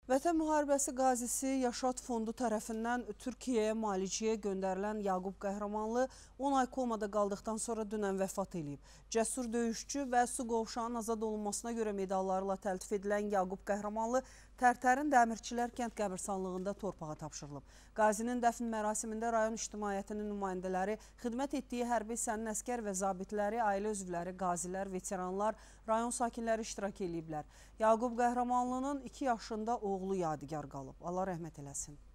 Vətən müharibəsi qazisi Yaşad Fondu tərəfindən Türkiyəyə müalicəyə göndərilən Yaqub Qəhrəmanlı 10 ay komada qaldıqdan sonra dünən vəfat edib. Cəsur döyüşçü və su qovşağının azad olunmasına görə medallarla təltif edilən Yaqub Qəhrəmanlı Tərtərin Dəmirçilər kənd qəbirstanlığında torpağa tapşırılıb. Qazinin dəfn mərasimində rayon ictimaiyyətinin nümayəndələri, xidmət etdiyi hərbi hissənin əskər və zabitləri, ailə üzvləri, qazilər, veteranlar, rayon sakinləri iştirak ediblər. Yaqub Qəhrəmanlının 2 yaşında oğlu yadigar qalıb. Allah rəhmət eləsin.